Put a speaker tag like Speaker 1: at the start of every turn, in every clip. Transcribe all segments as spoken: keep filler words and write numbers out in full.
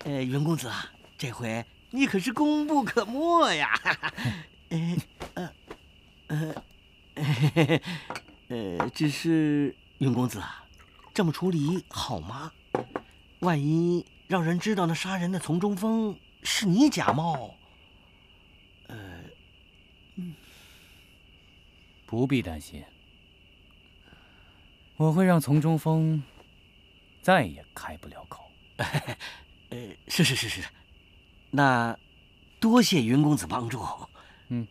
Speaker 1: 呃，袁公子啊，这回你可是功不可没呀！呃呃呃，呃，只是袁公子啊，这么处理好吗？万一让人知道那杀人的丛中风是你假冒，呃，嗯，
Speaker 2: 不必担心，我会让丛中风再也开不了口。
Speaker 1: 呃，是是是是，那多谢云公子帮助。
Speaker 2: 嗯，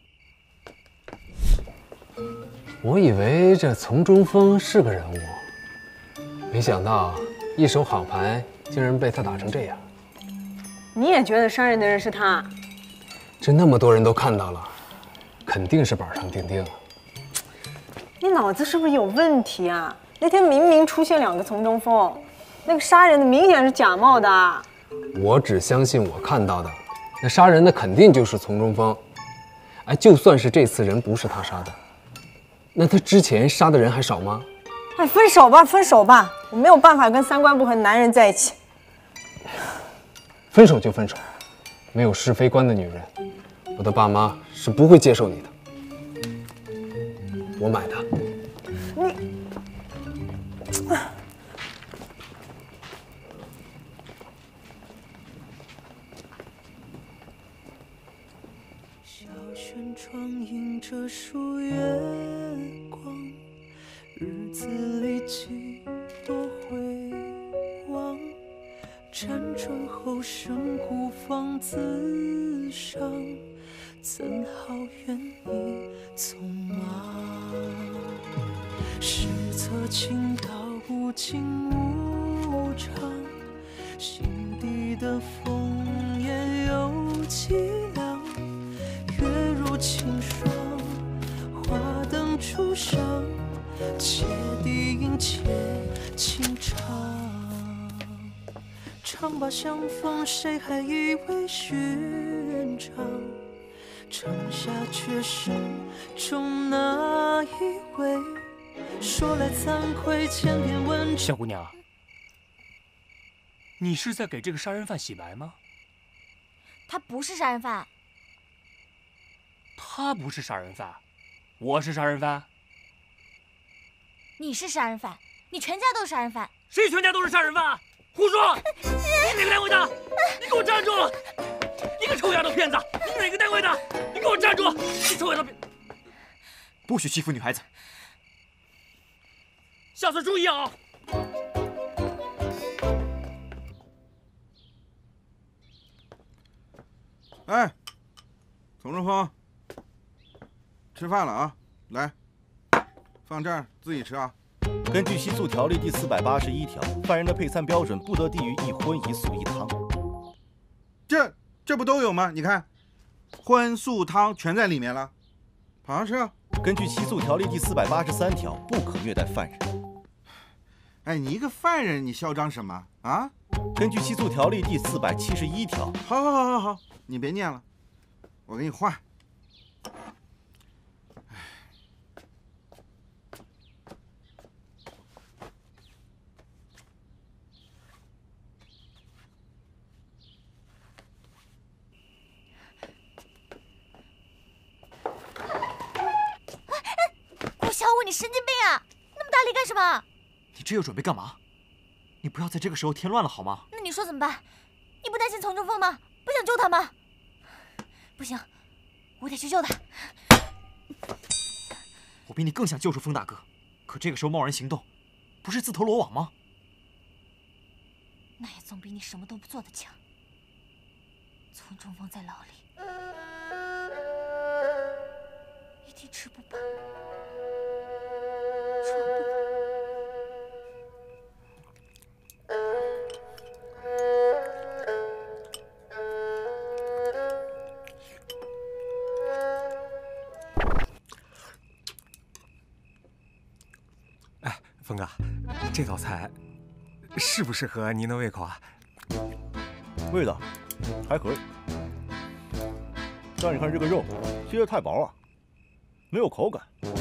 Speaker 3: 我以为这丛中风是个人物，没想到一手好牌竟然被他打成这样。
Speaker 4: 你也觉得杀人的人是他？
Speaker 3: 这那么多人都看到了，肯定是板上钉钉。
Speaker 4: 你脑子是不是有问题啊？那天明明出现两个丛中风，那个杀人的明显是假冒的。
Speaker 3: 我只相信我看到的，那杀人的肯定就是丛中风。哎，就算是这次人不是他杀的，那他之前杀的人还少吗？
Speaker 4: 哎，分手吧，分手吧，我没有办法跟三观不合的男人在一起。
Speaker 3: 分手就分手，没有是非观的女人，我的爸妈是不会接受你的。我买的。
Speaker 4: 你。
Speaker 5: 小轩窗映着树月光，日子里几多回望，辗转后生孤芳自赏，怎好怨你匆忙？史册倾倒无尽无常，心底的风也有凄凉。月如清霜，花灯初上，且低吟且轻唱。唱罢相逢，谁还以为寻常？唱下却是中那一位，说来惭愧，千篇文章。
Speaker 6: 小姑娘，你是在给这个杀人犯洗白吗？
Speaker 7: 他不是杀人犯。
Speaker 6: 他不是杀人犯，我是杀人犯。
Speaker 7: 你是杀人犯，你全家都是杀人犯。
Speaker 6: 谁全家都是杀人犯？胡说！你哪个单位的？你给我站住！你个臭丫头片子！你哪个单位的？你给我站住！你臭丫头片！
Speaker 8: 不许欺负女孩子！
Speaker 6: 下次注意啊！
Speaker 9: 哎，丛中风，吃饭了啊！来，放这儿自己吃啊。
Speaker 8: 根据起诉条例第四百八十一条，犯人的配餐标准不得低于一荤一素一汤。
Speaker 9: 这这不都有吗？你看，荤素汤全在里面了，好好吃啊。
Speaker 8: 根据起诉条例第四百八十三条，不可虐待犯人。
Speaker 9: 哎，你一个犯人，你嚣张什么啊？
Speaker 8: 根据起诉条例第四百七十一条，
Speaker 9: 好，好，好，好，好，你别念了，我给你换。
Speaker 7: 小五，你神经病啊！那么大力干什么？
Speaker 8: 你这又准备干嘛？你不要在这个时候添乱了好吗？
Speaker 7: 那你说怎么办？你不担心丛中风吗？不想救他吗？不行，我得去救他。
Speaker 8: 我比你更想救出风大哥，可这个时候贸然行动，不是自投罗网吗？
Speaker 7: 那也总比你什么都不做的强。丛中风在牢里，一定吃不饱。
Speaker 10: 哎，峰哥，这道菜适不适合您的胃口啊？
Speaker 8: 味道还可以，但你看这个肉切得太薄了，没有口感。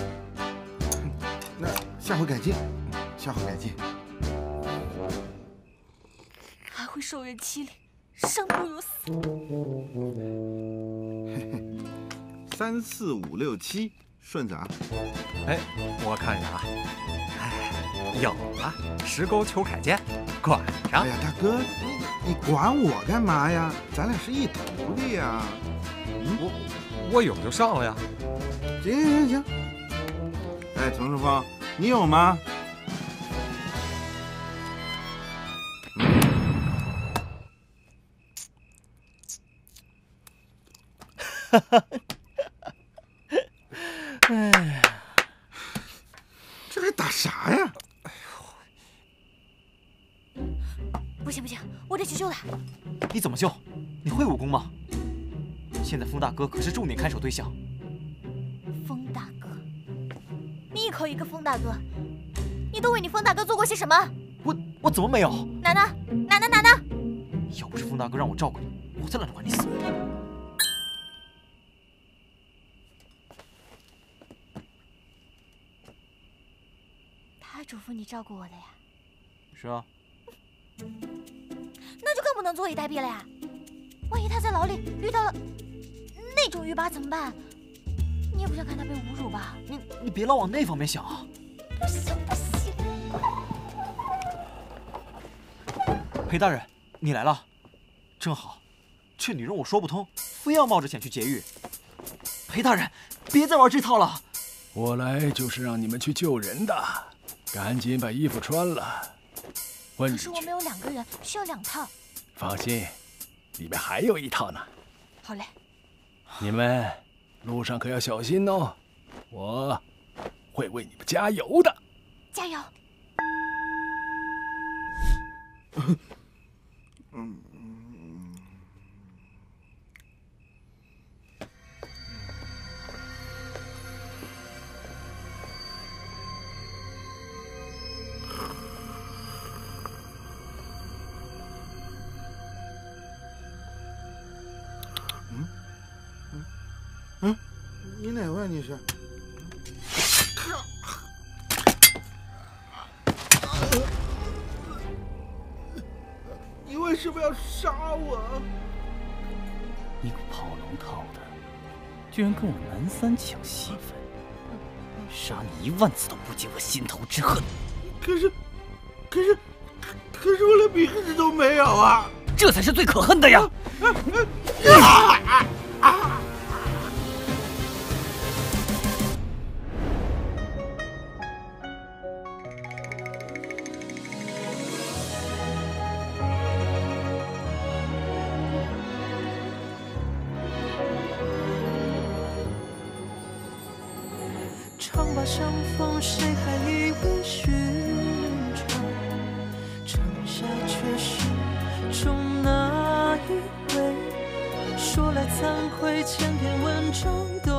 Speaker 9: 那下回改进，下回改进。
Speaker 7: 还会受人欺凌， 生不如死。
Speaker 9: 三四五六七，顺子啊！
Speaker 10: 哎，我看一下啊，哎，有了，石沟裘铠剑，管上。
Speaker 9: 哎呀，大哥，你你管我干嘛呀？咱俩是一头的呀。
Speaker 10: 嗯，我我有就上了呀。
Speaker 9: 行行行。哎，丛书峰，你有吗？
Speaker 1: 哈哈。哎，
Speaker 9: 这还打啥呀？
Speaker 7: 不行不行，我得去救他。
Speaker 6: 你怎么救？你会武功吗？现在风大哥可是重点看守对象。
Speaker 7: 风大哥，你一口一个风大哥，你都为你风大哥做过些什么？
Speaker 6: 我我怎么没有？
Speaker 7: 哪呢？哪呢？哪呢？
Speaker 6: 要不是风大哥让我照顾你，我才懒得管你死活。
Speaker 7: 他嘱咐你照顾我的呀？
Speaker 6: 是啊。
Speaker 7: 那就更不能坐以待毙了呀！万一他在牢里遇到了那种狱卒怎么办？你也不想看他被侮辱吧？
Speaker 6: 你你别老往那方面想啊！
Speaker 7: 不行不行！
Speaker 6: 裴大人，你来了，正好。这女人我说不通，非要冒着险去劫狱。裴大人，别再玩这套了。
Speaker 11: 我来就是让你们去救人的，赶紧把衣服穿了。问
Speaker 7: 可是我们有两个人，需要两套。
Speaker 11: 放心，里面还有一套呢。
Speaker 7: 好嘞。
Speaker 11: 你们路上可要小心哦，我会为你们加油的。
Speaker 7: 加油！
Speaker 9: 嗯。嗯，你哪位？你是？你为什么要杀我？
Speaker 2: 你个跑龙套的，居然跟我南三抢戏份，杀你一万次都不解我心头之恨。
Speaker 9: 可是，可是，可是我连名字都没有啊！
Speaker 2: 这才是最可恨的呀！
Speaker 9: 啊啊啊！
Speaker 5: 长把相逢，谁还以为寻常？城下却是中那一位。说来惭愧，千篇文章都